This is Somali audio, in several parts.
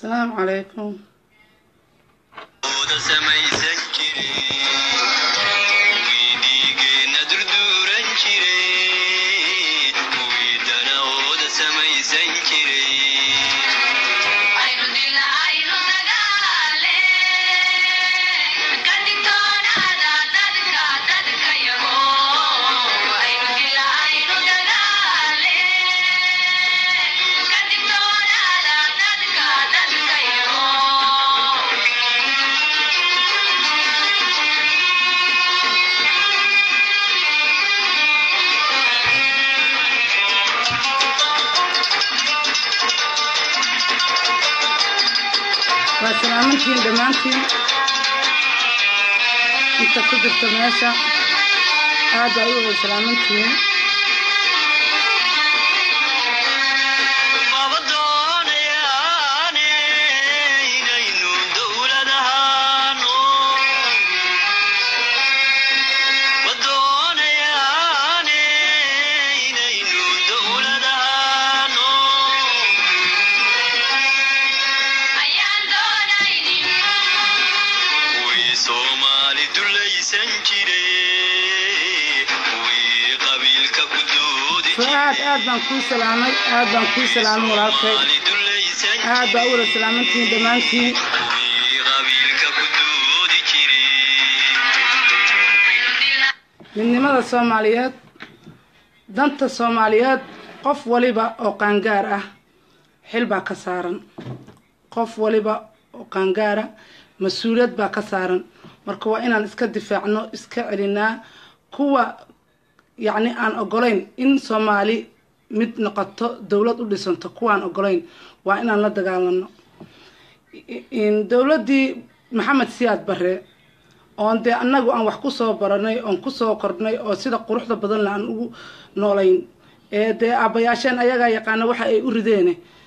السلام عليكم. وسلامتين دمانتين انت كنت ماشى هذا ايوه سلامتين بان كل سلامي بان كل سلام وراكي باور سلامتين دمانتين من لماذا الصوماليات دانت الصوماليات قف وليبا او قانقارة حلبا كسارا قف وليبا او قانقارة مسؤوليات با كسارا مركوا إنا اسكا دفاعنو اسكا علينا كوا يعني aan ogolayn in Soomaali mid noqoto dawlad u dhisanto kuwaan ogolayn waa inaan la dagaalano in dawladii Maxamed Siyaad Barre oo de anagu aan wax ku soo baranay oo ku soo kordnay oo sida quruxda badan la aan ugu noolayn de abayaasheen ayaga yaqaan waxa ay u rideen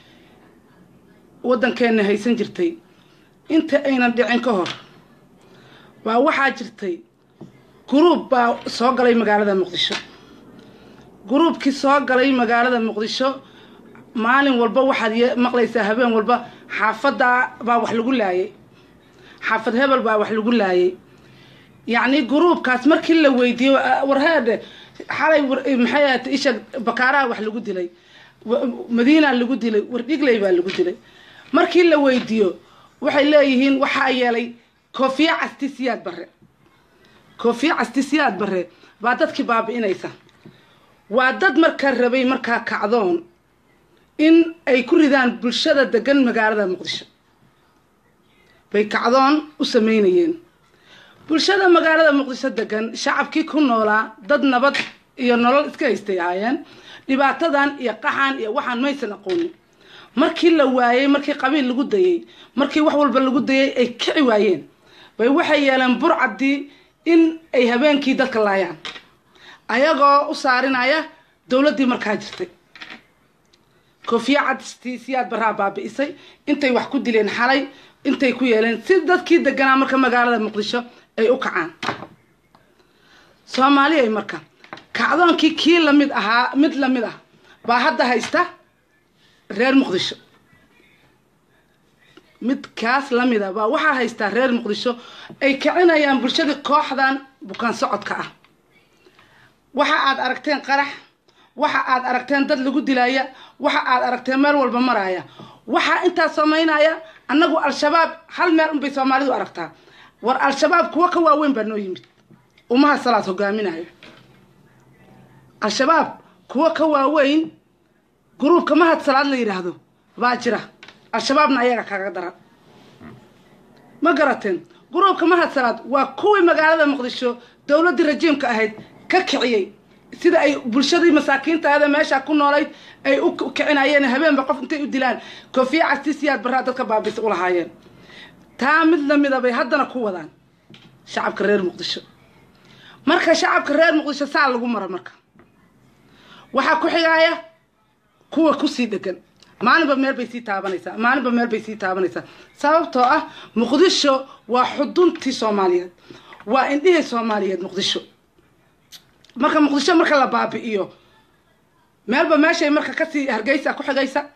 wadankeena haysan jirtay inta aynan dhicin ka hor waa waxa jirtay جروب با سوغلay magaalada Muqdisho جروبkii soogalay magaalada Muqdisho maalin walba waxa maqlaysaa habeen walba xaafada baa wax lagu laayay xaafad hebel baa wax lagu laayay yaani جروبkaas markii la weydiyo warhaade xalay maxay isha bakaaraha wax lagu dilay Madiina lagu dilay wardhiglay baa lagu dilay markii la weydiyo waxay leeyihiin waxa yeelay Koofiya Siyaad Barre كوفي عستيسياد بري بعدد كباب إنيسا وعدد مركا ربي مركا كعضون إن أي كردان بالشدة دقن مقاردة مقدشة بي كعضون وسمينيين بالشدة مقاردة مقدشة دقن شعب كي كون نولا ضد نبض إيا نولا إسكا يستيعايان لبعتدان إيا قحان إيا وحان ميسا نقوني مركي اللوايي مركي قبيل لقوديي مركي وحول باللقوديي أي كعوايين بي وحي يالان برعدي in ay habeenkii dadka laayaan ayagoo u saarinaya dawladii markaa jirtay Koofiya Siyaad Barre baabiisay intay wax ku dileen xalay intay ku yeeleen si dadkii deganaa marka magaalada Muqdisho ay u kacaan Soomaaliya marka kacdoonkii kii lamid ah baa hadda haysta reer Muqdisho mid kaas lamida baa waxa haysta reer Muqdisho ay kicinayaan bulshada kooxdan bukaan socodka ah waxa aad aragteen qarax waxa aad aragteen dad lagu dilaya waxa aad aragteen meel walba maraya waxa inta sameynaya anagu al-shabaab hal meel un bay Soomaalidu aragtaa war al-shabaab kuwa ka waaweyn baa noo yimid umaha salaad hogaaminayo al-shabaab kuwa ka waaweyn groupka mahad salaad la yiraahdo baa jira al-shabaabna ayaga kaga dara ma garateen groupka mahad salaad waa kuwii magaalada Muqdisho dawladii rajiimka ahayd ka kiciyay sida ay bulshadii masaakiinta meesha ku noolayd ay u kicinayeen habeenba qof intay u dilaan Koofiya Siyaad Barre dadka baabis u lahaayeen taa mid la mid ah bay haddana ku wadaan shacabka reer Muqdisho marka shacabka reer Muqdisho saa lagu maro marka waxa ku xigaya kuwa ku sii degan maalinba meel bay sii taabanaysaa sababtoo ah Muqdisho waa xuduntii Soomaaliyeed waa indhihii Soomaaliyeed Muqdisho marka Muqdisho marka la baabi'iyo meelba meeshay marka ka sii Hargeysa ku xigaysa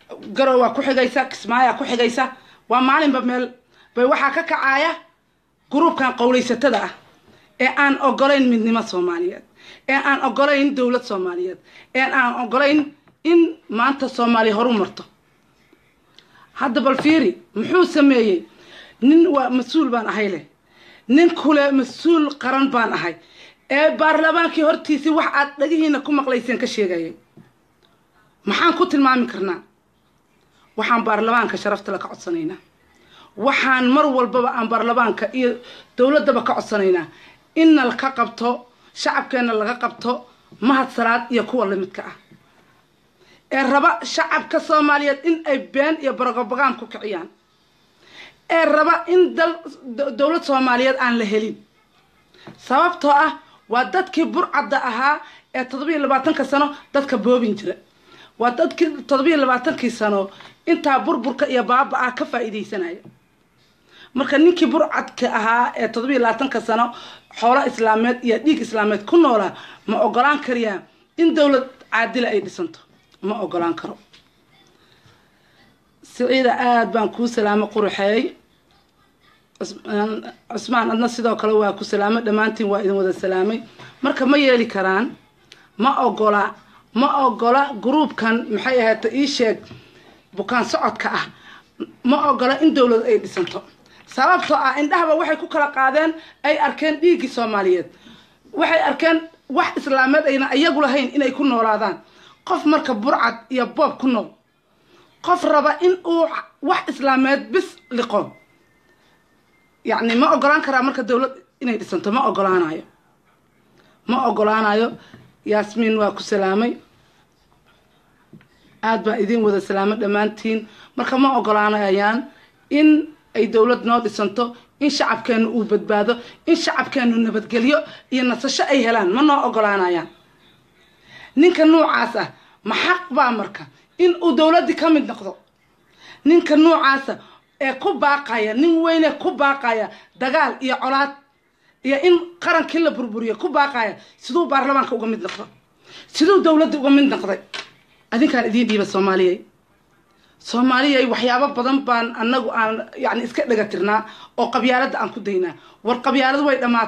garow waa ku xigaysa kismaayo ku xigaysa waa maalinba meel bay waxa ka kacaya gruubkan qowlaysatada ah ee aan ogolayn midnimo Soomaaliyeed ee aan ogolayn dawlad Soomaaliyeed ee aan ogolayn in maanta Soomaali horu marto hadda bal fiiri muxuu sameeyay nin waa mas'uul baan ahay leh nin kule mas'uul qaran baan ahay ee baarlamaankii hortiisi wax aad dhagihiina ku maqlayseen ka sheegayay maxaan ku tilmaami karnaa waxaan baarlamaanka sharafta la ka codsanaynaa waxaan mar walba aan baarlamaanka iyo dawladaba ka codsanaynaa in la ka qabto shacabkeena laga qabto mahad salaad iyo kuwa lamidka ah ee raba shacabka Soomaaliyeed in ay been iyo barabagam ku kiciyaan ee raba in dawlad Soomaaliyeed aan la helin sababtoo ah waa dadkii burcada ahaa ee 27 sano dadka boobin jira waa dadkii 27 sano inta burburka iyo baaba ah ka faa'iideysanaya marka ninkii burcadka ahaa ee 27 sano xoolo islaameed iyo dhiig islaameed ku noola ma ogolaan kariyaa in dawlad caadil ay dhisanto ma ogolaan karo سعيدة آد بان كو سلامة قرحي عثمان أدنا سيدا وكالوا كو سلامة دمانتين وإذن وذا سلامي مركا ما يلي كران ما أقولا جروب كان محيها تأيشيك بكان سعود كأه ما أقولا إن دولة أي بسنتو سببتو إن دهبا وحي كو كلا قادين أي أركان ديكي سوماليات وحي أركان wax islaameed ayna ayagu lahayn inay ku noolaadaan qof marka burcad iyo boob ku nool qof raba in uu wax islaameed bis liqo yani ma ogolaan kara marka dawlad inay dhisanto ma ogolaanayo Yasmin waa ku salaamay aad baa idin wada salaamay dhamaantiin marka ma ogolaanayaan in ay dawlad noo dhisanto in shacabkeenu uu badbaado in shacabkeenu nabadgeliyo iyo nasasho ay helaan ma noo ogolaanayaan ninka noocaas ah ma xaq baa marka in uu dawladdi ka mid noqdo ninka noocaas ee ku baaqaya nin weyne ku baaqaya dagaal iyo colaad iyo in qarankii la burburiyo ku baaqaya sidoo baarlamaanka uga mid noqdo sidoo dawladda uga mid noqday adinkaan idin dhiiba Soomaaliya waxyaabo badan baan anagu aan yani iska dhagatirnaa oo qabyaalada aan ku daynaa war qabyaaladu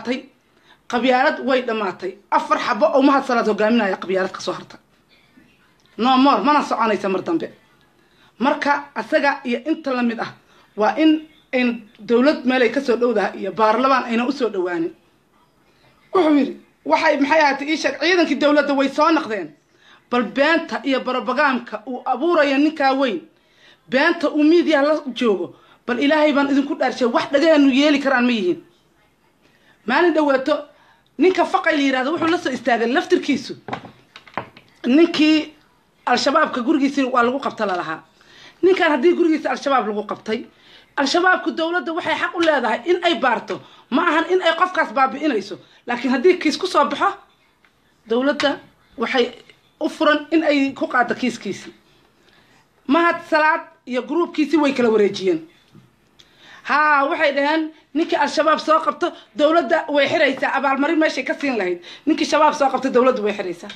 way dhamaatay afar xabo oo mahad salaad hogaaminaya qabyaalad ka soo harta no more mana soconaysa mar dambe marka asaga iyo inta la mid ah waa in dawlad meel ay ka soo dhowdahay iyo baarlamaan ayna u soo dhawaanin wuxuu yiri maxay ahaatay ciidanka ciidankii dawladda way soo noqdeen bal beenta iyo barabagaamka uu abuuraya ninka weyn beenta uu media la joogo bal ilaahay baan idinku dhaarshay wax dhagaanu yeeli karaan ma yihiin maalin dhawaato ninka faqay yiraahdo wuxuu la soo istaagay laftirkiisu ninkii al-shabaabka gurigiisa waa lagu qabta lahaa ninkan hadii gurigiisa al-shabaab lagu qabtay al-shabaabku dawladda waxay xaq u leedahay in ay baarto ma ahan in ay qofkaas baabi'inayso laakiin hadii kiis ku soo baxo dawladda waxay u furan in ay ku qaado kiiskiisa mahad salaad iyo groupkiisi way kala wareejiyeen waxay dhahan ninkii al-shabaab soo qabto dawladda way xiraysaa abaalmarin meeshay ka siin lahayd ninkii shabaab soo qabto dawladda way xiraysaa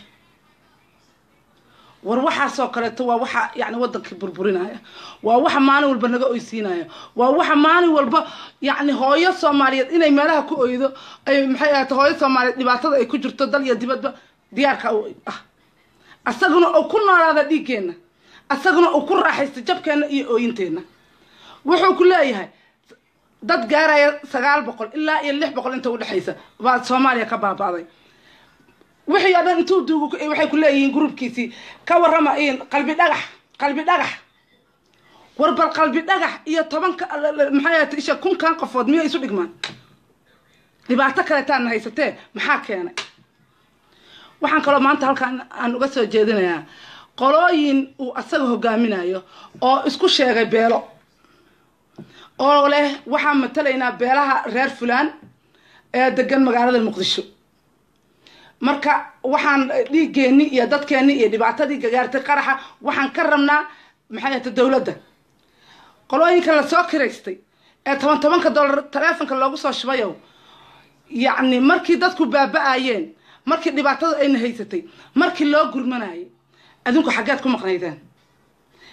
war waxa soo kaleeto waa waxa yani wadanka burburinaya waa waxa maalin walba naga oysiinaya waa waxa maalin walba yani hooyo Soomaaliyeed inay meelaha ku oydo ay maxay ahayd hooyo Soomaaliyeed dhibaatada ay ku jirto dal iyo dibadba diyaarka asaguna oo ku noolaada dhiigeena asaguna oo ku raaxaysto jabkeena iyo ooyinteena wuxuu ku leeyahay dad gaaraya 900 ilaa 600 inta u dhaxaysa waa Soomaaliya ka baabaaday wixii adan intuu duugo waxay ku leeyihiin groupkiisi ka warrama in qalbi dhagax warbal qalbi dhagax iyo 10 maxay ahayd isha kun kan qofood miya isu dhigmaan dhibaato kale taan haysatee maxaa keenay waxaan kaloo maanta halkaan aan uga soo jeedinayaa qolooyin uu asaga hogaaminayo oo isku sheegay beelo oo leh waxaan matalaynaa beelaha reer fulaan ee degan magaalada Muqdisho marka waxaan dhiigeeni iyo dadkeeni iyo dhibaatadii gagaartay qaraxa waxaan ka rabnaa maxay ahayd dawladda qolooyinka la soo kireystay ee $10 taleefanka loogu soo shubayo yani markii dadku baaba'ayeen markii dhibaatada ay haysatay markii loo gurmanayay adinku xageed ku maqnaydeen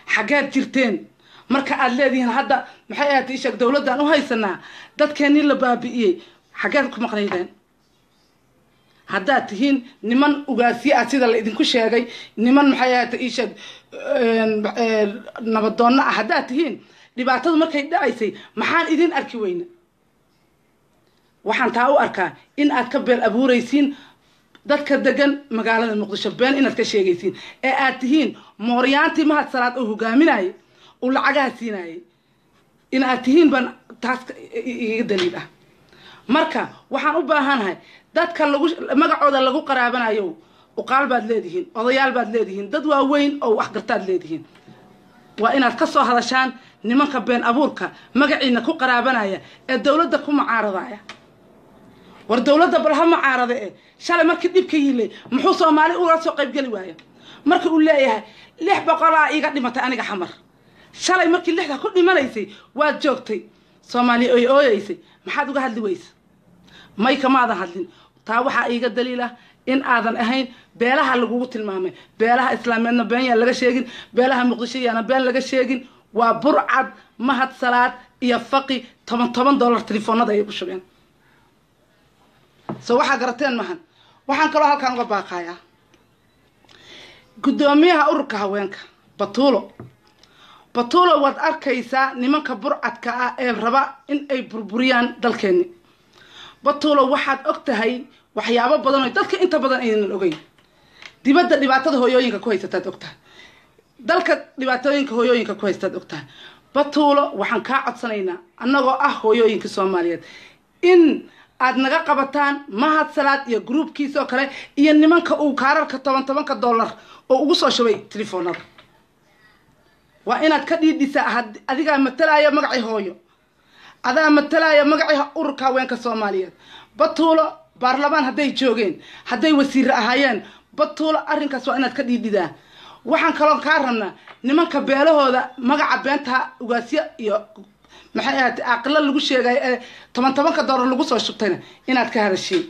xageed jirteen marka aad leedihiin hadda maxay ahayd ishak dawladdan u haysanaa dadkeenii la baabi'iyey xageed ku maqnaydeen haddaad tihiin niman ugaasiye ah sida la idinku sheegay niman maxay ahayd ishak nabadoonna ah haddaad tihiin dhibaatadu markay dhacaysay maxaan idin arki weyna waxaan taa u arkaa in aad ka beel abuuraysiin dadka degan magaalada muqdisho been inaad ka sheegaysiin ee aad tihiin mooryaantii mahad salaad oo hogaaminayay uu lacagaha siinayay in aad tihiin baan taas iga daliil ah marka waxaan u baahanahay dadka magacooda lagu qaraabanayo uqaal baad leedihiin odayaal baad leedihiin dad waaweyn oo wax gartaad leedihiin waa inaad ka soo hadashaan nimanka been abuurka magaciina ku qaraabanaya ee dawladda ku macaaradaya war dawladda bal ha macaarada ee shalay markii dhibka yiilay muxuu Soomaali uga soo qayb gali waaya markii uu leeyahay 600 iga dhimatay aniga xamar shalay markii 6 ku dhimanaysay waad joogtay Soomaali ooyaysay maxaad uga hadli weysa may kamaada hadlin taa waxa iiga daliil ah in aadan ahayn beelaha lagu tilmaamay beelaha islaameedna been yaa laga sheegin beelaha muqdisho yaana been laga sheegin waa burcad mahad salaad iyo faqi $10 telefoonada ay ku shubeen soo waxa garateen mahan waxaan kaloo halkaan uga baaqayaa gudoomiyaha ururka haweenka batuulo waad arkaysaa nimanka burcadka ah ee raba in ay burburiyaan dalkeeni batuulo waxaad ogtahay waxyaabo badan oo dadka inta badan aynan ogeyn dibadda dhibaatada hooyooyinka ku haysataad ogtahay dalka dhibaatooyinka hooyooyinka ku haystaad ogtahay batuulo waxaan kaa codsanaynaa annagoo ah hooyooyinka Soomaaliyeed in aad naga qabataan mahad salaad iyo groupkiisa oo kale iyo nimanka uu kaararka $10 oo ugu soo shubay telefoonada waa inaad ka dhiidhisaa adiga matalaya magacii hooyo adaa matalaya magacii ururka haweenka Soomaaliyeed batuulo baarlamaan hadday joogeen hadday wasiir ahaayeen batuulo arrinkaas waa inaad ka dhiidhidaa waxaan kaloo ka rabnaa nimanka beelahooda magaca beenta ugaasiya iyo maxay ahayd aqal lagu sheegay ee $10 lagu soo shubtayna inaad ka hadashiin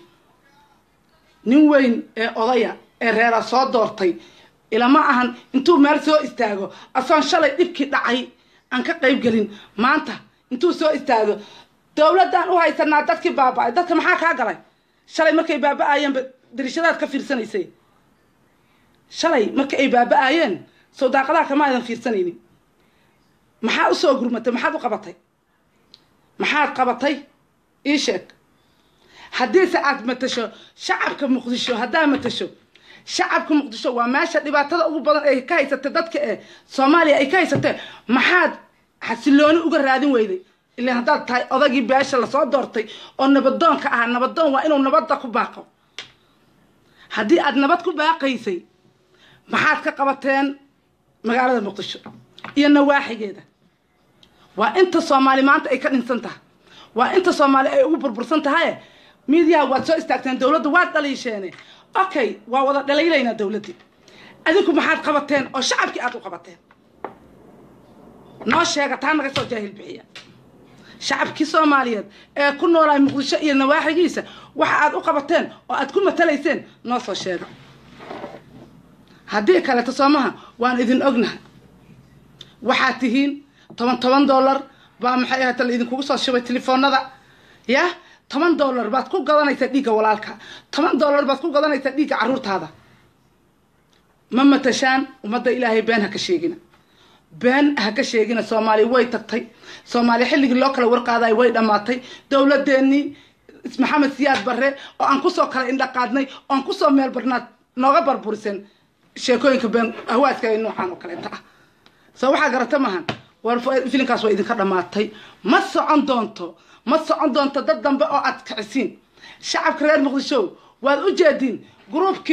nin weyn ee odaya ee reera soo doortay ilama ahan intuu meel soo istaago asoon shalay dhibkii dhacay aan ka qayb galin maanta intuu soo istaago dawladdan u haysanaa dadkii baaba'ay dadka maxaa ka galay shalay markay baaba'ayeen dirishadaad ka fiirsanaysay shalay markay baaba'ayeen soo daaqadaha kama aydan fiirsanaynin maxaa u soo gurmatay maxaad u qabatay maxaad qabatay ii sheeg haddii aad matasho shacabka muqdisho haddaa matasho shacabka muqdisho waa meesha dhibaatada ugu badan ay ka haysatay dadka ee Soomaaliya ay ka haysatay maxaad xasilooni uga raadin weyday ilaa haddaad tahay odagii beesha la soo doortay oo nabadoonka ah nabadoon waa inuu nabadda ku baaqo haddii aad nabad ku baaqaysay maxaad ka qabateen magaalada muqdisho iyo nawaaxigeeda waa inta Soomaali maanta ay ka dhinsan tahay waa inta Soomaali ay ugu burbursan tahay media waad soo istaagteen dawladda waad dhaliisheen okay waa wada dhaliilayna dawladda adinku maxaad qabateen oo shacabkii aad u qabateen noo sheega taa naga soo jaahil bixiya shacabkii Soomaaliyeed ee ku noolay muqdisho iyo nawaaxigiisa waxa aad u qabateen oo aad ku matalayseen noo soo sheega haddii kale tasoomaha waan idin ognahay waxaad tihiin $10 baa maxay ahayd la idinku soo shubay telefoonada ya $10 baad ku gadanaysaa dhiiga walaalka $10 baad ku gadanaysaa dhiiga caruurtaada ma matashaan ummadda Ilaahay been ha ka sheegina Soomaali way tagtay Soomaali xilligii loo kala warqaaday way dhamaatay dawladeeni Maxamed Siyaad Barre oo aan ku soo kala indhaqaadnay oo aan ku soo meel barnaad nooga barburisan sheekooyinka been hawaaska ay noocan oo kale ah soo waxa garata mahan war filinkaas way idinka dhamaatay ma socon doonto dad dambe oo aad kacisiin shacabka reer muqdisho waad u jeedin groupki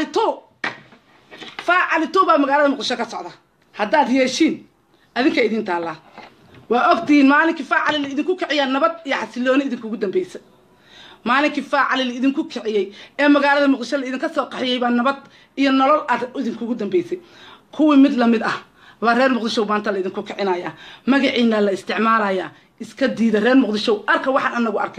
faacalito baa magaalada muqdisho ka socda haddaad yeeshiin adinka idin taala waa ogtiin maalinkii faacali idinku kiciyay nabad iyo xasilooni idinku dambeysay maalinkii faacali idinku kiciyay ee magaalada muqdisho idinka soo qaxiyay baa nabad iyo nolol aad idinku dambeysay kuwii mid la mid ah waa reer muqdisho baanta la idinku kicinaya magaciina la isticmaalaya iska diida reer muqdisho arka waxaan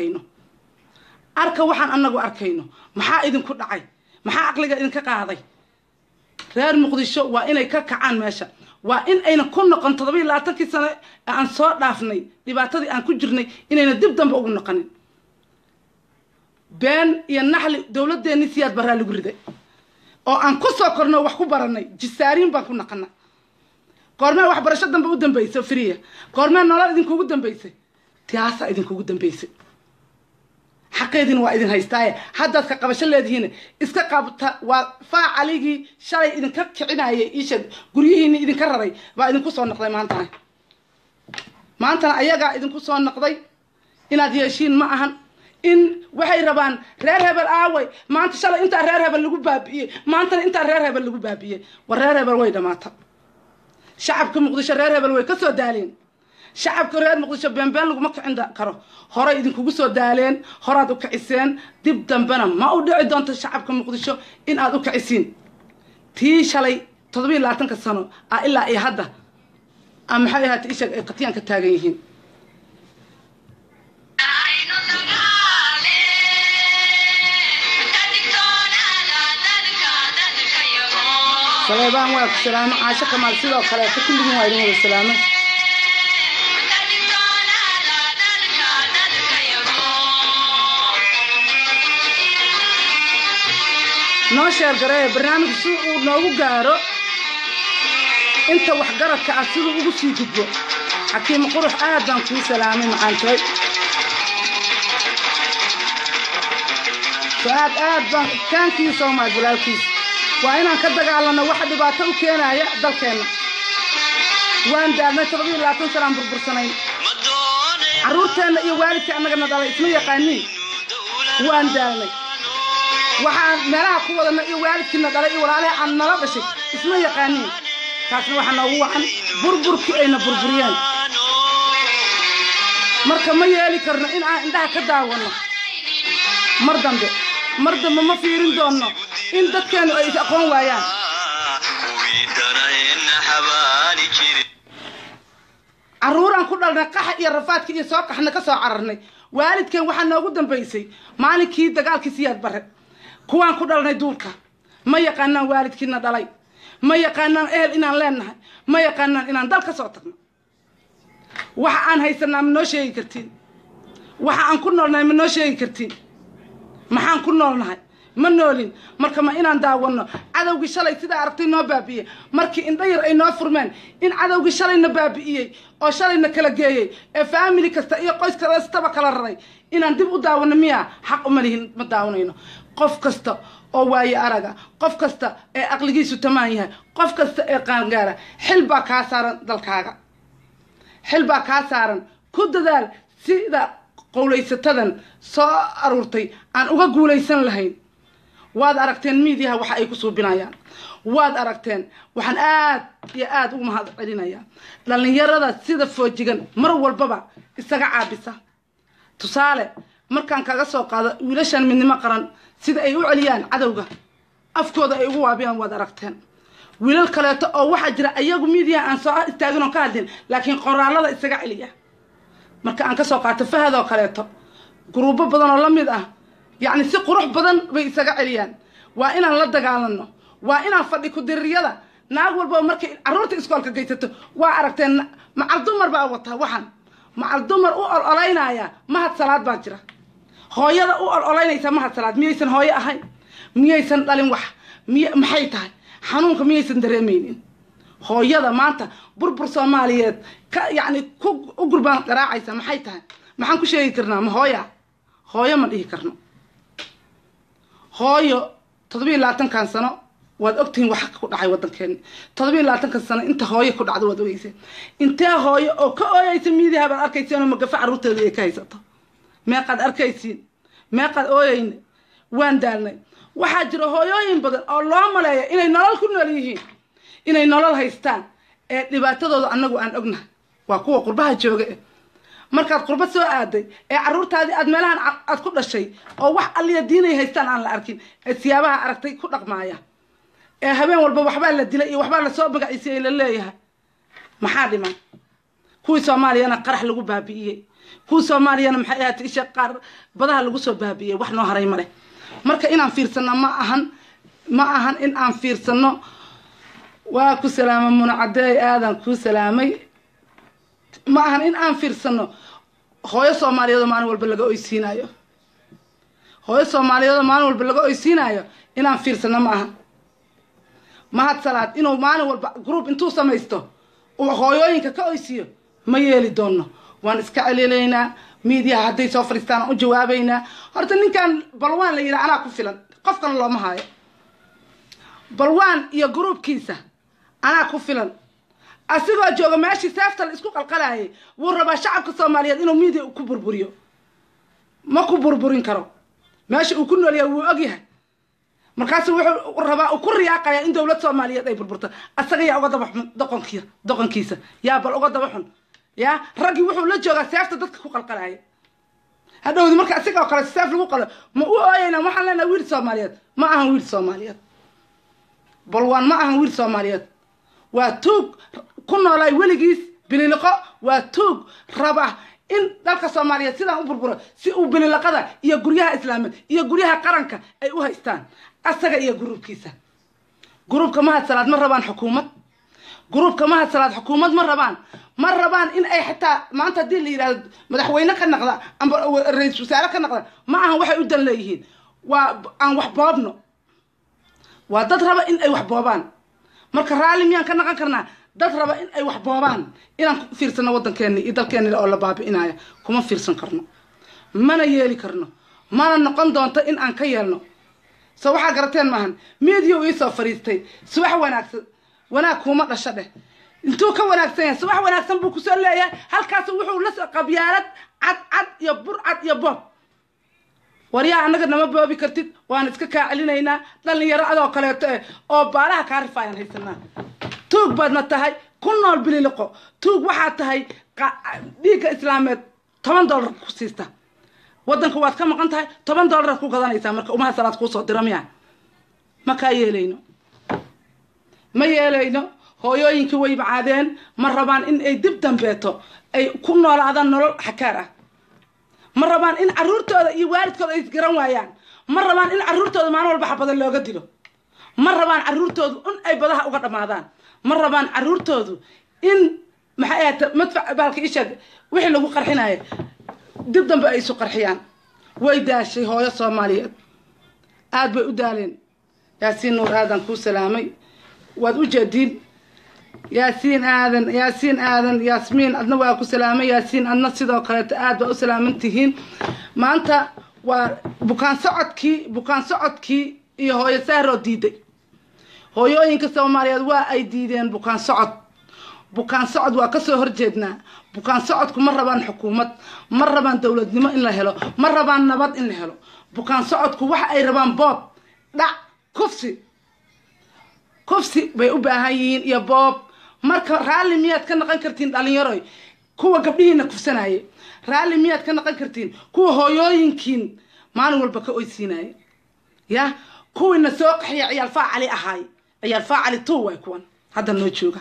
anagu arkayno maxaa idinku dhacay maxaa aqliga idinka qaaday reer muqdisho waa inay ka kacaan meesha وإن أين كنا قن تضبي لا تركي سنة عن صار دافني لبعتدي عن كجرني إن ندب دم بقول نقنين بين ينحل دولة دينيسيات برا لجرده أو عن قصة كرنا وحكو براني جسارين بكون نقنا كرنا وح برشة دم بقول دم بيسه فريه كرنا نلا إذن كوجد دم بيسه تياسة إذن كوجد دم بيسه حقيقة وإذن هيستاي حدث كقبش اللي هنا استقابت وفاع عليه شيء إذن كعنا يشد قريه إذن كرري وإذن كسر النقضي ما أنتنا أيجا إذن كسر النقضي إن هذه الشيء معهن إن وحي ربان ريرها بالآوي ما أنت شاء أنت ريرها باللجوء بابية ما أنت ريرها باللجوء بابية والريرها بالويد ماتا شعبكم مقدش ريرها بالويد كسر دالين شعبك رير مقدش بين لجوء مك عند كره هراء إذن كوسو دالين هراء دوك عسين دب دمبنا ما أودع دانت شعبكم مقدش إن أدوك عسين تي شلي تطبيق لا تنكسرنا إلا إيه هذا أم حياة إيش قطيان كتاجيين سلام عليكم السلام عاشق مال سيدا وخلاص كلهم وعليهم السلام ناشر قريب برنامج سوق ونوجو جارو أنت وحجرك كأسير وبشي جدو حكيم قروح آدم في سلامي معنتي فؤاد آدم كان في صومال بلالكيس وأنا كذا على واحد باتو كنا يا دل كنا وأنا دارنا تربي لا تنسى عن بربرسنين عروتنا يوالد كأننا قلنا دل اسمه يقاني وأنا دارنا وحنا نرى قوة إن يوالد كنا دل يورالي عن نلا بشيء اسمه يقاني كاسنا وحنا هو عن بربر كأنا بربريان مركب ما يالي كرنا إن عندها كذا ولا مردم ما في رندونا إن ده كانوا أي أقوم وياه عروران كلنا قح يرفات كي يساق إحنا كسر عرني والد كان وحنا قدام بيسي مالك كي دجال كسيات بره كوان كلنا دولك ما يقنا والد كنا دلي ما يقنا أهل إن لنا ما يقنا إن دل كسرتنا وحن هيسنا من نشيء كرتين وحن كنا من نشيء كرتين ما حن كنا لنا منولين مركب ما إن داونا عدو قشلي سيدا عرفتين نبابية مركب إن دير أي نافرمان إن عدو قشلي نبابية أو شلي نكلاجية فاميلي كستأيه قيس كستبق على الرأي إن ندبوا داونا مياه حق مليهن مداونينه قف كستا أو واي أرجع قف كستا أقلقيسو تمانيها قف كستا قانجارة حلبا كاسارن دالكاغا حلبا كاسارن كود ذال سيدا قوليستدن صار أرورتي أن أوجا قوليسن لهين واد أركتين ميديها وحا أي كسو بنايان واد أركتين وحن آد وما هذا علينا لأن يرى سيدة فوجيغن مروا البابا استقع عابسة تصالح مركان كاغسو قادة ولشان من مقرن سيدة أي عليان عدوغا أفكودا أي وابيان واد أركتين ولل كلاتا أو واحد جرى أيغو ميديا أن سواء استاغنو كادين لكن قرار الله استقع عليا مركان كسو قادة فهذا كلاتا قروبا بدن الله يعني سي قروح بدن bay isaga celiyaan waa inaan la dagaalano waa inaan fadhi ku diriyada naag walba markay aroorta iskoolka geysato waa aragteen macal dumar baa wata waxan macal dumar u ololeynaya mahad salaad baa jira hooyada u ololeynaysa mahad salaad miyaysan hooyo ahayn miyaysan dhalin wax maxay tahay xanuunka miyaysan dareemaynin hooyada maanta burbur Soomaaliyeed ka yani ku gurbaan qaraacaysa maxay tahay maxaan ku sheegi karnaa ma hooyo ma dhihi karno هايو تطبيق لاتن كان سنة وأكتين وحق كل عي ودن كان تطبيق لاتن كان سنة أنت هايو كل عدو ودويسين أنت هايو أو كأي تميدي هذا أركيسين ومقفع روت ذي كيسته ما قد أركيسين ما قد أوين وين دارنا وحجر هايوين بدل الله ملايا إن نلال كنا ليه إن نلال هيستان اللي بعتذر عنه عن أجنه وقوة قربها جوجة markaad qurbad soo aaday caruurtaadi aad meelahan aad ku dhashay oo wax alliya diinay haystaan aan la arkin siyaabaha aragtay ku dhaqmaaya habeen walba waxba la dilay iyo waxba la soo bagacisay la leeyahay maxaa dhiman kuwii Soomaaliyana qarax lagu baabi'iyay kuwii Soomaaliyana maxay ahayd isha qaar badaha lagu soo baabi'iyay wax noo haray male marka inaan fiirsano ma ahan in aan fiirsano واكو سلامة من عدي آدم كو سلامي ما إن أنفر سنو هوي صوماليا ما نقول بلغو يسينايو هوي صوماليا ما نقول بلغو يسينايو إن أنفر سنو ما هاد صلاة إنه ما نقول جروب انتو سميستو وهويوينك كويسيو ما يلي دونه وان اسكعلي لينا ميديا هدي سوفرستان وجوابينا horta ninkan balwaan la yiraahdo ana ku filan qofkan looma haayo balwaan iyo groupkiisa ana ku filan asigoo jooga meeshii seefta la isku qalqalaayay wuu rabaa shacabka Soomaaliyeed inuu media ku burburiyo ma ku burburin karo meeshii uu ku nool yahay wuu ogyahay markaas wuxuu rabaa uu ku riyaaqaya in dawladda Soomaaliyeed ay burburto asaga yaa uga daba doqonkiisa yaa bal uga daba xun يا رجل وحول لجوا سيافة ضدك فوق القلاية هذا هو مركز سكة وقال السيف اللي وقال ما هو أنا ما حلنا وير صوماليات ما أهم وير صوماليات بلوان ما أهم وير صوماليات وتوق كنا لا يولجيس باللقاء وتوق ربع إن ذلك صوماليات سيدا أمبربرة سيء باللقاء يجريها إسلام يجريها قرنك أي وهستان أسرع يجروب كيسة جروب كمان هالسلاد مرة بان حكومة جروب كمان هالسلاد حكومة مرة بان إن أي حتى ما أنت دي اللي مدحوينا كنقضى أم الرئيس وسائل كنقضى معها واحد يدل ليهين وأن وحبابنا وتضرب إن أي وحبابان مركز رالي ميان كنا تضرب إن أي وحبابان إن فيرسنا وطن كاني إذا كاني لأولا بابي إنايا كمان فيرسن كرنا ما يالي كرنا ما نقندو أنت إن أنكيالنا سواء قرتين مهن ميديو إيسا فريستي سواء وناك هما رشده انتو كوناكسين سواء وناكسن بوكو سؤالي هالكاس وحو لسا قبيالات عد يبور عد يبور وريا عنك نما بابي كرتيد وانا اسكاكا علينا لان يرى او كاليوتو او بالاها كارفايان هيسنا توق بادنا تهي كنا البلي لقو توق واحد تهي ديك اسلامات $10 كسيستا ودنك واد كما قنتهي $10 كو قدانيسا marka uma salaad ku soo diramaya ma ka yeelayno ma yeelayno hooyooyinka way bacaadeen ma rabaan in ay dib dambeeto ay ku noolaadaan nolol xakaar ah ma rabaan in caruurtooda iyo waalidkooda ay garan waayaan ma rabaan in caruurtooda maalin walba xabada looga dilo ma rabaan caruurtooda in ay badaha uga dhamaadaan ma rabaan caruurtoodu in maxay ahayd madfac baalka ishad wixii lagu qarxinayo dib dambe ay soo qarxiyaan way daashay hooyo Soomaaliyeed aad bay u daaleen yaasiin nuur aadan ku salaamay waad u jeedin yaasiin aadan yaasmiin adna waa ku salaamay yaasiin adna sidoo kale aad baa u salaamantihiin maanta waa bukaan socodkii iyo hooyo saaro diiday hooyooyinka Soomaaliyeed waa ay diideen bukaan socod waa ka soo horjeednaa bukaan socodku ma rabaan xukuumad ma rabaan dawladnimo in la helo ma rabaan nabad in la helo bukaan socodku waxa ay rabaan boob dhac kufsi bay u baahan yihiin iyo boob marka raali miyaad ka naqan kartiin dhalinyaroy kuwa gabdhihiina kufsanaaye raali miyaad ka naqan kartiin kuwa hooyooyinkiin maalin walba ka oysiinaaye ya kuwiina soo qaxiya ciyaal faacali ahaay ciyaal faacali tuu way kuwan hadda noo jooga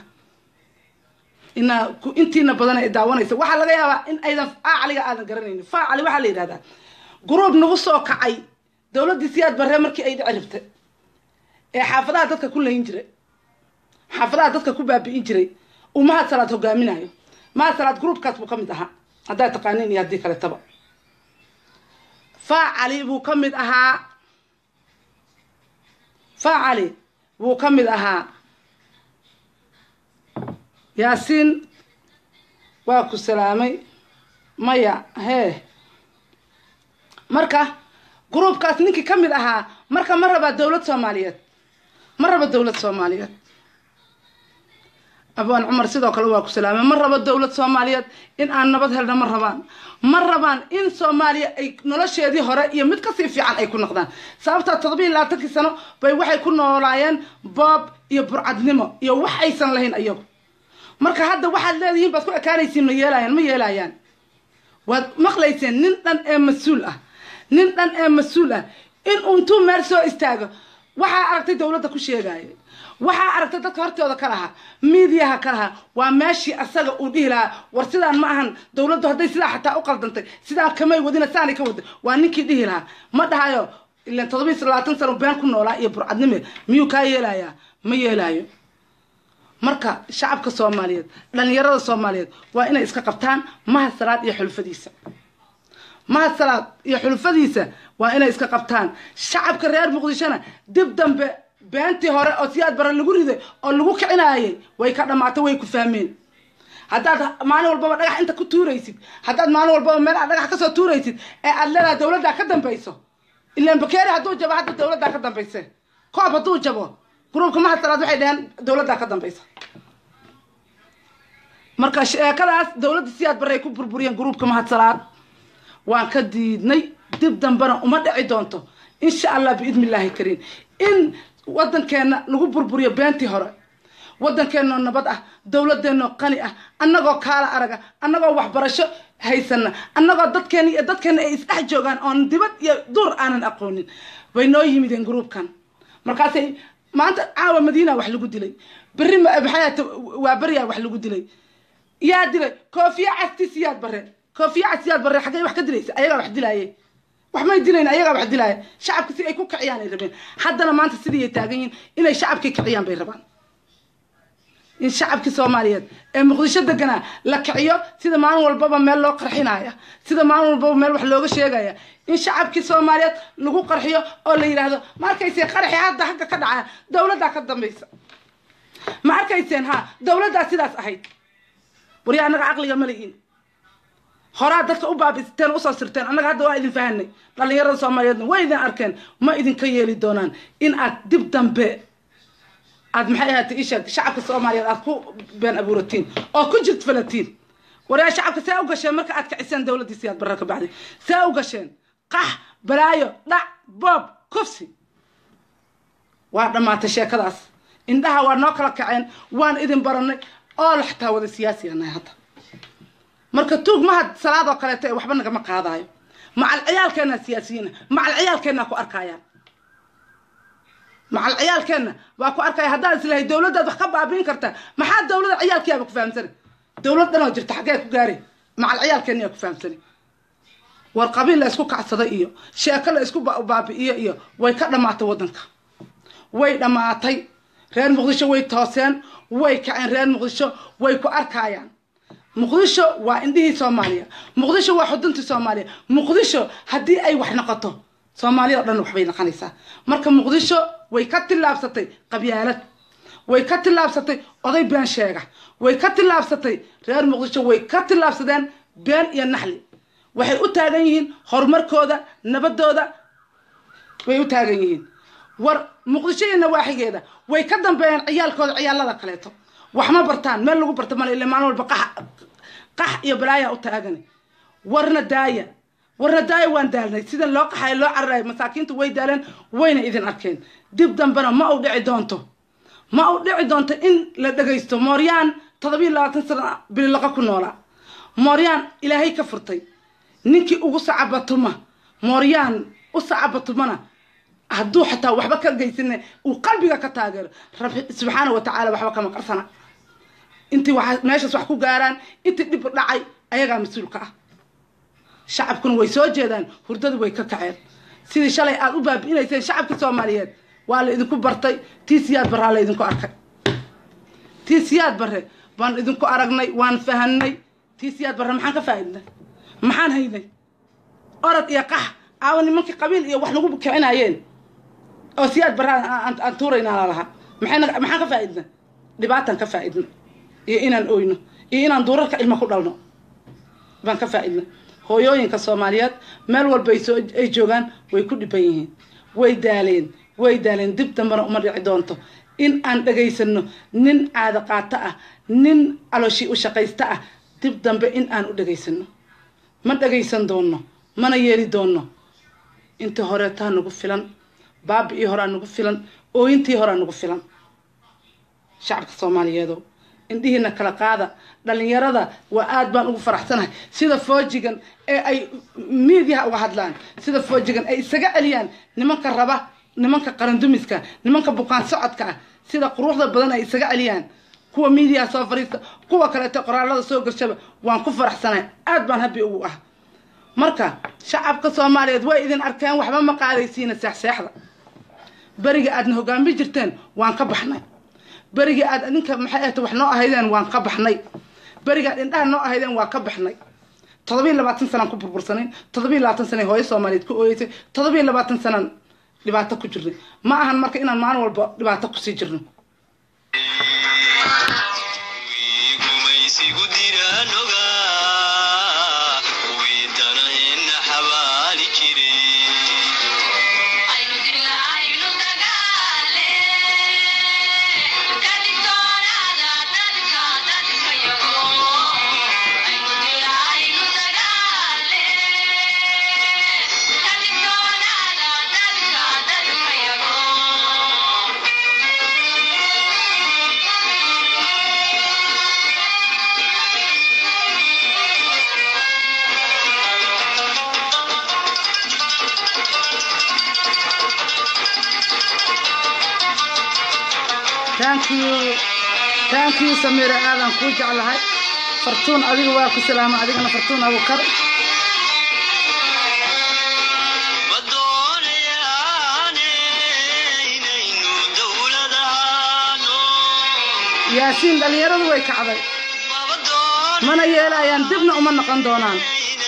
intiina badan ay daawanaysa waxa laga yaabaa in aydan faacaliga aadan garanaynin faacali waxa la yiraahdaa group nagu soo kacay dawladda siyaad barre markii ay dhiciribtay ee xaafadaha dadka ku leeyin jiray xaafadaha dadka ku baabi'in jiray uma salaad hogaaminayo ma salaad groupkaas buu kamid ahaa hadaa taqaaniin iyo hadii kale taba faacali buu kamid ahaa yaasiin waa ku salaamay maya hee marka groupkaas ninkii kamid ahaa marka ma raba dawlad Soomaaliyeed abaan Umar sidoo kale waa ku salaamay ma raba dawlad Soomaaliyeed in aan nabad helna ma rabaan in Soomaaliya ay nolosheedii hore iyo mid ka sii fiican ay ku noqdaan sababta 27 sano bay waxay ku noolaayeen boob iyo burcadnimo iyo wax aysan lahayn ayagu marka hadda waxaad leedihiin baad ku ekaanaysiin ma yeelayaan waad maqlayseen nin dhan ee mas'uul ah in untuu meel soo istaago waxaa aragtay dawladda ku sheegaya waxaa aragtay dadka hortooda ka lahaa miidiyaha ka lahaa waa meeshii asaga uu dhihi lahaa war sidaan ma ahan dawladdu hadday sidaa xataa u qaldantay sidaa kamay wadina saanay ka wada waa ninkii dhihi lahaa ma dhahayo ilaan 27 sano been ku noolaa iyo burcadnimo miyuu kaa yeelayaa ma yeelaayo marka shacabka Soomaaliyeed dhalinyarada Soomaaliyeed waa inay iska qabtaan mahad salaad iyo xulfadiisa mahad salaad iyo xulfadiisa waa inay iska qabtaan shacabka reer Muqdishona dib dambe beentii hore oo siyaad bara lagu riday oo lagu kicinaayay way ka dhamaatay way ku fahmeen haddaad maalin walba dhagax inta ku tuuraysid haddaad maalin walba meel dhagax ka soo tuuraysid ee aad leedahay dawladda ka dambayso ilaan bakeeri hadduu jabo hadda dawladda ka dambaysa koob hadduu jabo gruubka mahad salaad waxay dhaheen dawladda ka dambaysa marka sheekadaas dawladda siyaad baray ku burburiyeen gruubka mahad salaad waan ka diidnay dib dambana uma dhici doonto insha Allah biidmillaahi kariim in wadankeena lagu burburiyo beentii hore wadankeena nabad ah dawladeena qani ah annagoo kaala araga annagoo waxbarasho haysana annagoo dadkeena ay isdhex joogaan oo dibad iyo dur aanan aqoonin way noo yimideen gruubkan markaasay maanta caawa madiina wax lagu dilay bari maxayata waa bariya wax lagu dilay yaa dilay koofiya castisiyaad bare koofiya castisiyaad bare xagee wax ka dilaysa ayaga wax dilaayay wax ma dilayna ayaga wax dilaayay shacabku si ay ku kiciyaan ay rabeen haddana maanta sidii ay taagan yihiin inay shacabka kiciyaan bay rabaan in shacabka Soomaaliyeed ee Muqdisho deganaa la kiciyo sida maalin walba meel loo qarxinaaya sida maalin walba meel wax looga sheegaya in shacabka Soomaaliyeed lagu qarxiyo oo la yiraahdo markaysay qarxi hadda xagga ka dhacaa dawladda ka dambaysa ma arkayseen ha dawladda sidaas ahayd wariya anaga aqliga ma leeyin horaa dadka u baabisteen u soo sirteen anaga hadda waa idin fahanay dhalinyarada Soomaaliyeedna way idin arkeen ma idin ka yeeli doonaan in aad dib dambe aad maxay ahayd isha shacabka Soomaaliyeed aad ku been abuuratiin oo ku jirt falatiin wariya shacabka saa u gasheen marka aad kicisen dawladdiisa aad baraka bacdi saa u gasheen qax balaayo dhac boob kufsi waa dhamaatay sheekadaas indhaha waa noo kala kaceen waan idin baranay oo la xataa wada siyaasi ah hadda marka tuug mahad salaad oo kale tay waxba naga ma qaadaayo macal ciyaalkeena siyaasiyiin macal ciyaalkeena ku arkayaan macal ciyaalkeena waa ku arkay haddaan islaahay dawladda wax ka baabiin karta maxaa dawladda ciyaalkeeda ku fahamsan dawladdan oo jirta xagee ku gaaray macal ciyaalkeena ku fahamsan war qabiil la isku kacsaday iyo sheeko la isku baabi'iyo iyo way ka dhamaatay wadanka way dhamaatay reer Muqdisho way tooseen way kaceen reer Muqdisho way ku arkayaan Muqdisho waa indhihii Soomaaliya Muqdisho waa xudunta Soomaaliya Muqdisho haddii ay wax noqoto Soomaaliya oo dhan wax bay noqonaysaa marka Muqdisho way ka tilaabsatay qabyaalad way ka tilaabsatay oday been sheega way ka tilaabsatay reer Muqdisho way ka tilaabsadeen been iyo naxli waxay u taagan yihiin horumarkooda nabadooda way u taagan yihiin war Muqdisho iyo nawaaxigeeda way ka dambeeyeen ciyaalkooda ciyaalada kaleeto wax ma bartaan meel lagu barto mal ilaa maalin walba qax iyo balaaya u taagan warna daaya waan daalnay sida loo qaxay loo carray masaakiintu way daaleen wayna idin arkeen dib dambana ma u dhici doonto in la dhageysto mooryaan 27 sano bil laqa ku noolaa mooryaan ilaahay ka furtay ninkii ugu sacabatuma mooryaan u sacabatumana hadduu xataa waxba ka geysanay uu qalbiga ka taageero rabbi subxaanahu wa ta'ala waxba kama qarsana intii waxa meeshaas wax ku gaaraan intii dib u dhacay ayaga mas'uulka ah shacabkuna way soo jeedaan hurdadu way ka kaceen sidii shalay aad u baabi'inayseen shacabka Soomaaliyeed waa la idinku bartay tiisiyaad barra la idinku arkay tiisiyaad barre baan idinku aragnay waan fahanay tiisiyaad barra maxaan ka faa'iidnay maxaan haynay orad iyo qax aawani markii qabiil iyo wax lagu kicinayeen oo siyaad barra aan tuurayna laha maxaan ka faa'iidnay dhibaatan ka faa'iidnay iyo inaan oyno iyo inaan duurarka ilma ku dhalno baan ka faa'iidnay hooyooyinka Soomaaliyeed meel walba ay joogaan way ku dhiban yihiin way daaleen dib dambana uma dhici doonto in aan dhageysano nin caada qaata ah nin alooshi u shaqaysta ah dib dambe in aan u dhageysano ma dhageysan doono mana yeeli doono inta hore taa nagu filan baabi hore nagu filan oo intii hore nagu filan shacabka Soomaaliyeed indhihiina kala qaada dhalinyarada waa aad baan ugu faraxsanahay sida foojigan ee ay media uga hadlaan sida foojigan ay isaga celiyaan nimanka raba nimanka qarandumiska nimanka buqaan socodka sida quruxda badan ay isaga celiyaan kuwa media soo fariista kuwa kale ee qoraalada soo garshaba waan ku faraxsanahay aad baan habi ugu ah marka shacabka Soomaaliyeed way idin arkeen waxba ma qaadaysiina saxsaxda bariga aadna hogaami jirteen waan ka baxnay بريجي أد أنك محيط وحنا هيدان وان قبحني بريجي أد أنها هيدان وقبحني تضبين لبعض سنة كبر برسنين تضبين لبعض سنة هاي صوماليد كويتي تضبين لبعض سنة لبعض كجري ما أهل مرك إن المعنى والب لبعض كسيجرن thank you Samira aadan ku jeclahay fartuun adiga waa ku salaamo adigana fartuun abu kar yaasiin dhalinyaradu way kacday mana yeelayaan dibna uma noqon doonaan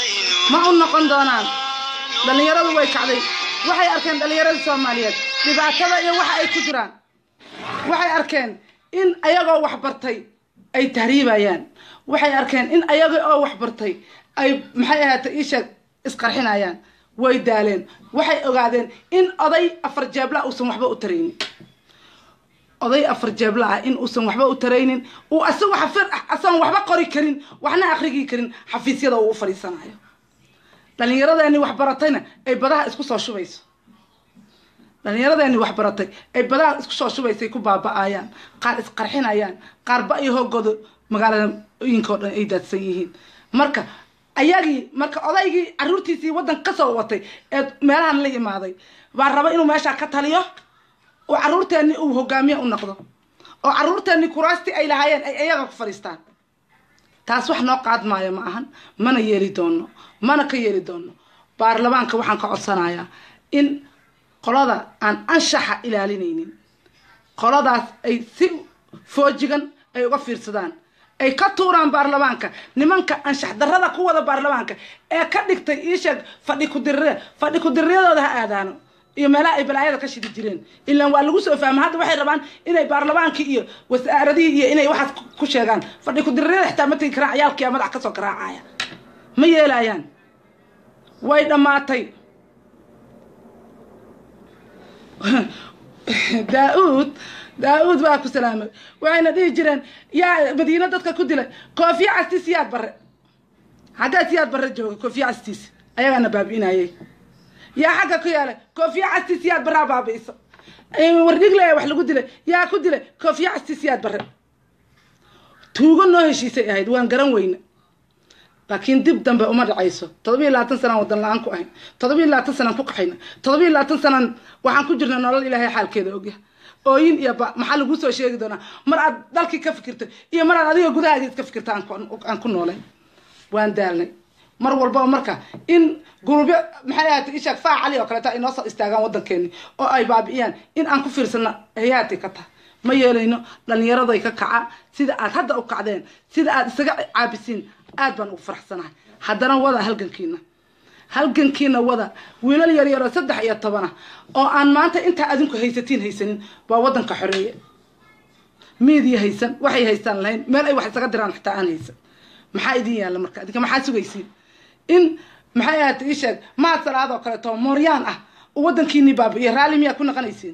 dhalinyaradu way kacday waxay arkeen dhalinyarada Soomaaliyeed dhibaatada iyo waxa ay ku jiraan waxay arkeen in ayagoo wax bartay ay tahriibayaan waxay arkeen in ayagoo wax bartay ay maxay ahaatay isqarxinayaan way daaleen waxay ogaadeen in oday afar jeebla uusan waxba u taraynin in uusan waxba u taraynin uu asagu asan waxba qori karin waxna akhrigi karin xafiisyada uu fariisanayo dhalinyaradeeni wax baratayna ay badaha isku soo shubayso dhalinyaradeeni wax baratay ay badaha isku soo shubaysay ku baaba'ayaan qaar isqarxinayaan qaar ba ay hoogoodo magaalada iinko dhan ay daadsan yihiin marka odaygii caruurtiisii wadan ka soo watay ee meelahan la imaaday baa raba inuu meesha ka taliyo oo caruurteeni uu hogaamiye u noqdo oo caruurteeni kuraasti ay lahaayeen ay ayaga ku fariistaan taas wax noo qaadmaayo ma ahan mana yeeli doono mana ka yeeli doono baarlamaanka waxaan ka codsanayaa in qolada aan anshaxa ilaalinaynin qoladaas ay si foojigan ay uga fiirsadaan ay ka tuuraan baarlamaanka nimanka anshax darrada ku wada baarlamaanka ee ka dhigtay iisheeg fadhi ku dirriyadooda ha aadaano iyo meelaha ay balaayada ka shidi jireen ilaa waa lagu soo fahmay hadda waxay rabaan inay baarlamaanka iyo wasaaradii iyo inay waxaas ku sheegaan fadhi ku dirriyada xitaa ma tagi karaan ciyaalkii madax ka soo garaacaya ma yeelayaan way dhamaatay daawud baa ku salaamay waxayna dhihi jireen yaa madiina dadka ku dilay koofiya castiis siyaad barre xaggaa siyaad barre jooga koofiya castiis ayagaana baabi'inayay yaa xagga ku yaalay koofiya castiis siyaad barraa baabi'iso wardhigle wax lagu dilay yaa ku dilay koofiya castiis siyaad barre tuugo noo heshiisay ahayd waan garan weyne laakiin dib dambe uma dhacayso 27 sano wadan la'aan ku ahayn 27 sano ku qaxayna 27 sano waxaan ku jirnaa nolol ilaahay xaalkeeda ogyahay ooyin iyo maxaa lagu soo sheegi doonaa mar aad dalkii ka fikirto iyo mar aad adiga gudahaaga iska fikirta aan ku noolay waan daalnay mar walba marka in gurubyo maxay ahaatay ishaag faacali oo kale taa inoo soo istaagaan wadankeeni oo ay baabi'iyaan in aan ku fiirsano hayaati ka tahay ma yeelayno dhalinyarada ay ka kaca sida aad hadda u kacdeen sida aad isaga caabisiin aad baan ugu faraxsanahay haddana wada halgankiina wada wiilal yaryar oo 13 oo aan maanta inta adinku haysanin baa wadanka xoreeye media haysan waxay haystaan lahayn meel ay wax isaga diraan xitaa aan haysan maxaa idin yaala marka adinka maxaa sugaysiin in maxay ahayd ishaag ma salaad oo kale to mooryaan ah oo wadankiini baabiyo raali miya ku naqanaysiin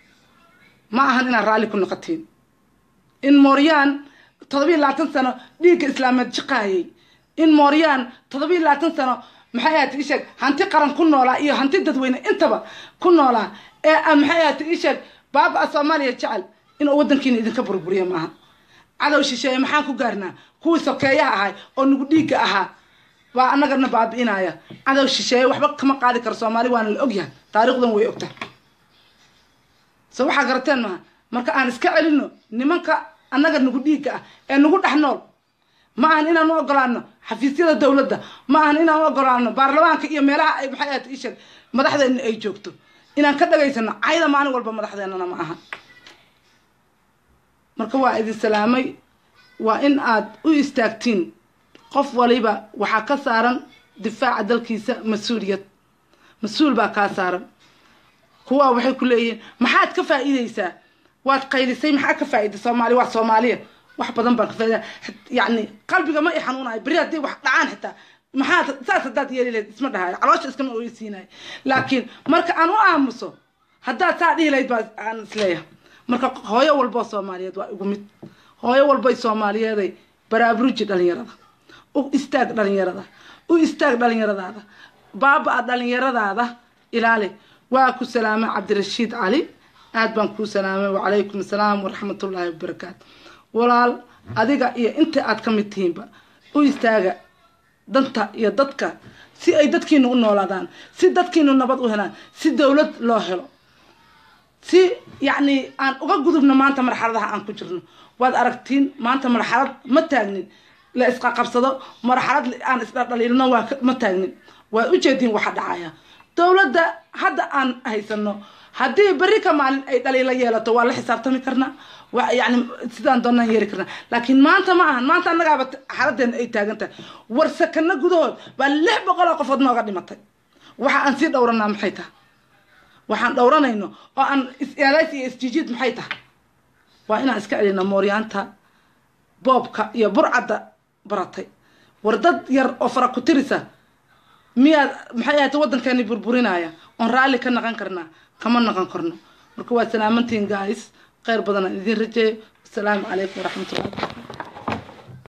ma ahan inaan raali ku noqotiin in mooryaan 27 sano dhiigga islaameed jiqaayay in mooryaan 27 sano maxay ahayd ishaag hanti qaran ku noolaa iyo hanti dadweyne intaba ku noolaa ee maxay ahayd ishaag baaba Soomaaliya jecel in wadankiina idinka burburiyo maaha cadow shisheeye maxaan ku gaarnaa kuwii sokeeyaha ahay oo nugu dhiigga ahaa waa annagana baabi'inaya cadow shisheeye waxba kama qaadi karo Soomaali waana la ogyahay taariikhdan way ogtahay soo waxa garateen maaha marka aan iska celino nimanka annaga nugu dhiigga ah ee nugu dhaxnool ma aan inaan u ogolaano xafiisyada dawladda ma aan inaan u ogolaano baarlamaanka iyo meelaha ay maxay ahayd isha madaxdeena ay joogto inaan ka dhageysano ayda maalin walba madaxdeena ma aha marka waa idin salaamay waa in aad u istaagtiin qof waliba waxa ka saaran difaaca dalkiisa mas'uul baa ka saaran kuwa waxay ku leeyihiin maxaad ka faa'iideysaa waad qaylisay maxaa ka faa'iiday Soomaaliya wax badan baan ka faa'iiday yani qalbiga ma i xanuunayo bari hadii wax dhacaan xitaa maxaad saas hadaad yeelileed isma dhahay caloosha iskama ooysiinay laakiin marka aan u aamuso haddaad saa dhihi lahayd baa aan isleeyahay marka hooyo walbo Soomaaliyeed waa ugu mid hooyo walbo Soomaaliyeed baraaruji dhalinyarada u istaag dhalinyarada baaba dhalinyarada ilaali waa ku salaamay Cabdirashiid Ali aad baan ku salaamay wa alaykum asalaam wa rahmatullahi wa barakaatuh walaal adiga iyo inta aad ka mid tihiinba u istaaga danta iyo dadka si ay dadkiinu u noolaadaan si dadkiinu nabad u helaan si dawlad loo helo si yani aan uga gudubno maanta marxaladaha aan ku jirno waad aragtiin maanta marxalad ma taagnin la isqa qabsado marxalad aan isla dhaliilno waa ma taagnin waa u jeedin waxa dhacaya dawladda hadda aan haysano hadii bari ka maalin ay dhaliila yeelato waa la xisaabtami karnaa waa yani sidaan doonaan yeeri karnaa laakiin maanta ma ahan maanta anagaaba xaladeen ay taagantahay warsakana gudahood baa 600 qofood nooga dhimatay waxa aan si dhowranaa maxay tahay waxaan dhowranayno oo aan is-ilaaliyo isjijiid maxay tahay waa inaan iska celino mooryaanta boobka iyo burcada baratay wardad yar oo fara ku tirisa miyaad maxay ahayd wadankeeni burburinaya on raali ka naqan karnaa kama naqan karno marka waa salaamantiin guys khayr badan idin rajeeyo assalaamu calaykum waraxmatullaahi